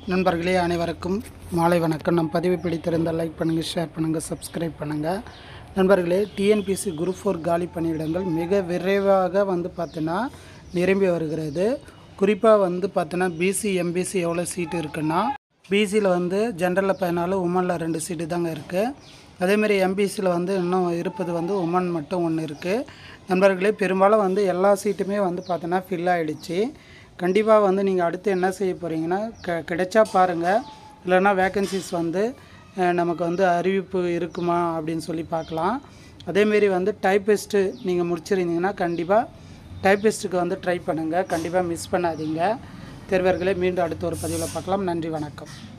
நண்பர்களே அனைவருக்கும் மாலை வணக்கம். நம் பதிவு பிடித்திருந்தால் லைக் பண்ணுங்கள், ஷேர் பண்ணுங்கள், சப்ஸ்கிரைப் பண்ணுங்கள். நண்பர்களே, டிஎன்பிஎஸ்சி குரூப் 4 காலி பணியிடங்கள் மிக விரைவாக பார்த்தீங்கன்னா நிரம்பி வருகிறது. குறிப்பாக பார்த்தீங்கன்னா பிசி எம்பிசி எவ்வளோ சீட்டு இருக்குன்னா, பிசியில் ஜென்ரலில் 14, உமனில் 2 சீட்டு தாங்க இருக்குது. அதேமாரி எம்பிசியில் இன்னும் இருப்பது உமன் மட்டும் ஒன்று இருக்குது. நண்பர்களே, பெரும்பாலும் எல்லா சீட்டுமே பார்த்தீங்கன்னா ஃபில் ஆகிடுச்சு. கண்டிப்பாக நீங்கள் அடுத்து என்ன செய்ய போகிறீங்கன்னா, கிடைச்சா பாருங்கள், இல்லைன்னா வேக்கன்சிஸ் நமக்கு அறிவிப்பு இருக்குமா அப்படின்னு சொல்லி பார்க்கலாம். அதேமாரி டைப்பிஸ்ட்டு நீங்கள் முடிச்சிருந்தீங்கன்னா கண்டிப்பாக டைப்பிஸ்ட்டுக்கு ட்ரை பண்ணுங்கள். கண்டிப்பாக மிஸ் பண்ணாதீங்க. தேர்வர்களே, மீண்டும் அடுத்த ஒரு பதிவில் பார்க்கலாம். நன்றி, வணக்கம்.